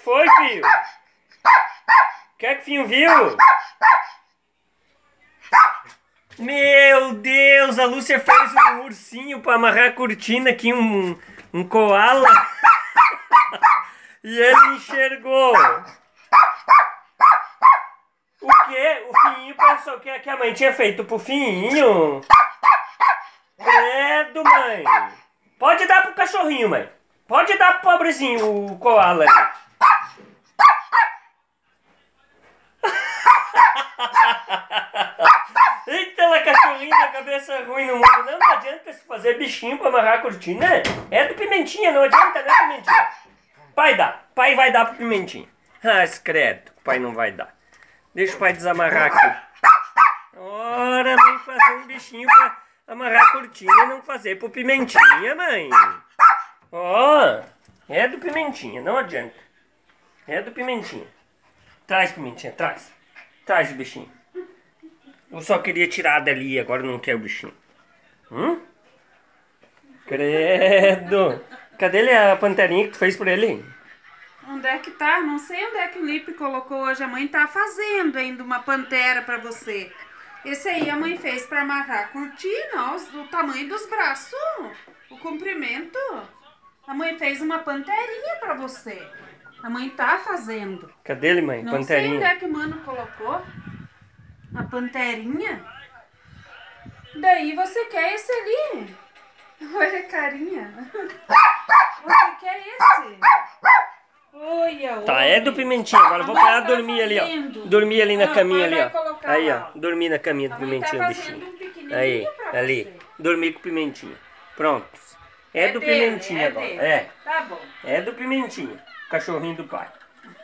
foi, filho? O que é que o filho viu? Meu Deus, a Lúcia fez um ursinho pra amarrar a cortina aqui, um koala. E ele enxergou. O quê? O Finho pensou que a mãe tinha feito pro Finho? Credo, mãe. Pode dar pro cachorrinho, mãe. Pode dar pro pobrezinho, o koala ali. Eita, ela cachorrinho da cabeça ruim no mundo. Não adianta se fazer bichinho pra amarrar a cortina. É do Pimentinha, não adianta, né, Pimentinha? Pai dá. Pai vai dar pro Pimentinha. Ah, credo. Pai não vai dar. Deixa o pai desamarrar aqui. Ora, vem fazer um bichinho pra amarrar a cortina e não fazer pro Pimentinha, mãe. Ó, é do Pimentinha, não adianta. É do Pimentinha. Traz, Pimentinha, traz. Traz o bichinho. Eu só queria tirar dali, agora não quero o bichinho. Credo. Cadê a panterinha que tu fez por ele? Onde é que tá? Não sei onde é que o Lipe colocou hoje. A mãe tá fazendo ainda uma pantera pra você. Esse aí a mãe fez pra amarrar a cortina, ó, o tamanho dos braços, o comprimento. A mãe fez uma panterinha pra você. A mãe tá fazendo. Cadê ele, mãe? Não Panterinha. sei onde é que o mano colocou a panterinha. Daí você quer esse ali. Olha a carinha. Você quer esse? Olha, tá, é do Pimentinha. Agora eu vou parar dormir ali, ó. Dormir ali na caminha ali, ó. Aí, ó. Dormir na caminha do Pimentinha, bichinho. Aí, ali. Dormir com o Pimentinha. Pronto. É do Pimentinha agora. É. Tá bom. É do Pimentinha. Cachorrinho do pai.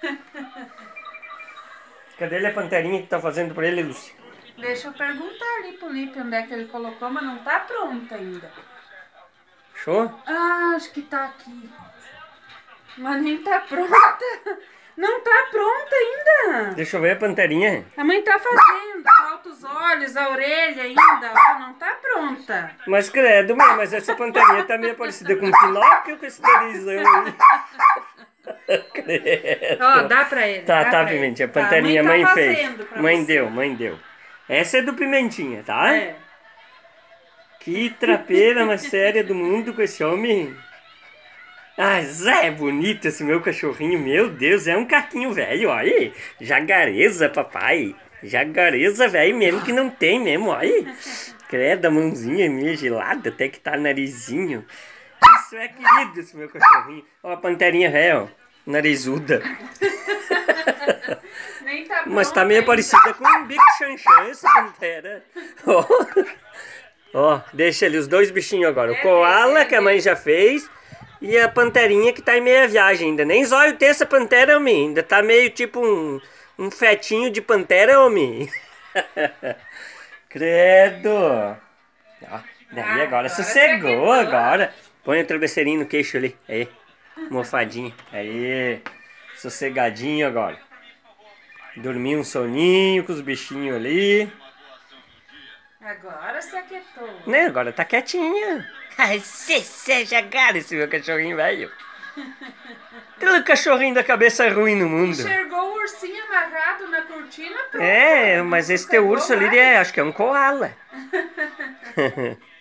Cadê ele a panterinha que tá fazendo pra ele, Lúcia? Deixa eu perguntar ali pro Lipe onde é que ele colocou, mas não tá pronta ainda. Show? Ah, acho que tá aqui. Mas nem tá pronta. Não tá pronta ainda. Deixa eu ver a panterinha. A mãe tá fazendo. Falta os olhos, a orelha ainda. Ó, não tá pronta. Mas credo, mãe, mas essa panterinha tá meio parecida com o Pinóquio com esse narizão aí. Credo. Ó, dá pra ele. Tá, Pimentinha. A panterinha mãe mãe tá fez. fazendo pra Mãe você. deu. Essa é do Pimentinha, tá? É. Que trapeira mais séria do mundo com esse homem. Ah, Zé, é bonito esse meu cachorrinho. Meu Deus, é um caquinho velho, olha. Jagareza, papai. Jagareza, velho, mesmo que não tem mesmo, olha. Credo, a mãozinha meio gelada, até que tá narizinho. Isso é querido, esse meu cachorrinho. Ó, a panterinha velha, ó. Narizuda. Nem tá Mas tá meio parecida com um bico chanchão, essa pantera. Ó, deixa ali os dois bichinhos agora. O koala, que a mãe já fez. E a panterinha que tá em meia viagem ainda. Nem zóio tem essa pantera, homem. Ainda tá meio tipo um fetinho de pantera, homem. Credo. Ó, daí agora sossegou agora. Põe o travesseirinho no queixo ali. Aí, mofadinho. Aí, sossegadinho agora. Dormir um soninho com os bichinhos ali. Agora se aquietou. Né, agora tá quietinha. Ai, seja cara esse meu cachorrinho velho. Aquele cachorrinho da cabeça ruim no mundo. Enxergou o ursinho amarrado na cortina, pronto. É, mas esse teu urso ali, acho que é um koala.